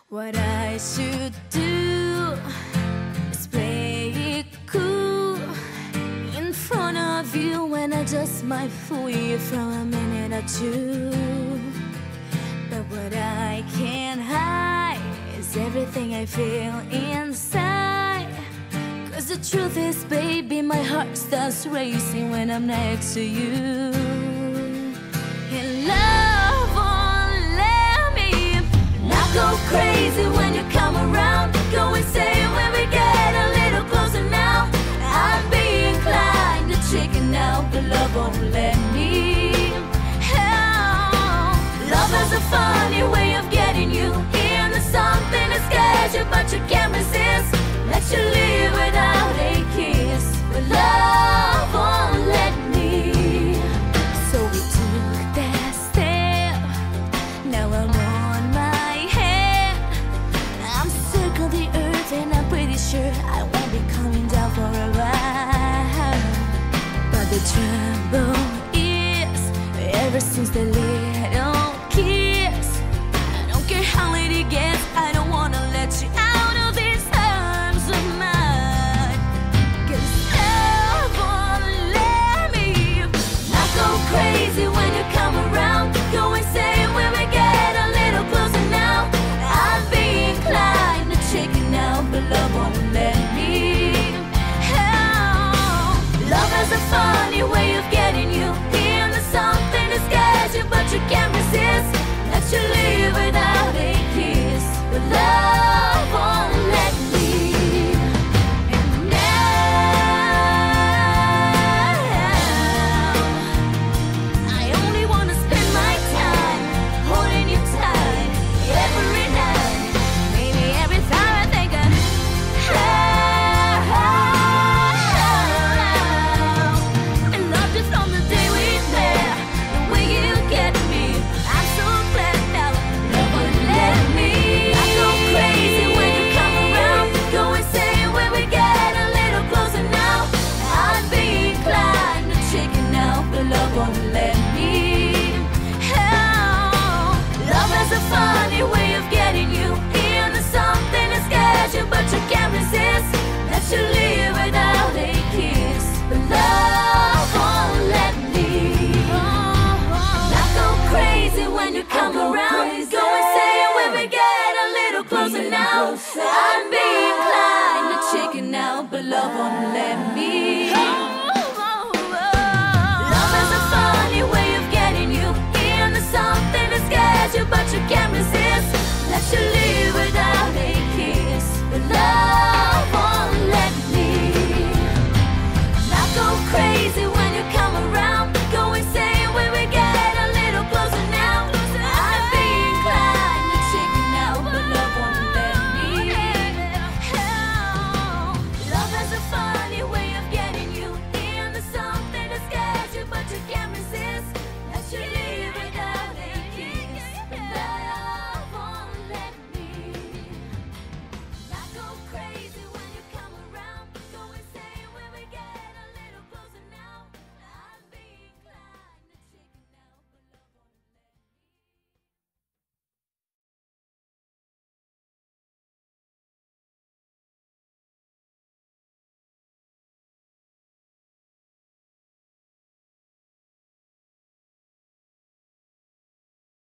What I should do is play it cool in front of you when I just might fool you for a minute or two. But what I can't hide is everything I feel inside. 'Cause the truth is, baby, my heart starts racing when I'm next to you. And love won't let me not go crazy when you come around. Go insane when we get a little closer now. I'd be inclined to chicken out, but love won't let me. Oh, love has a funny way of getting you into something that scares you, but you can't resist. Let you live without a kiss, but love won't let me. So we took that step. Now I'm on my head. I'm circling the earth and I'm pretty sure I won't be coming down for a while. But the trouble is, ever since they leave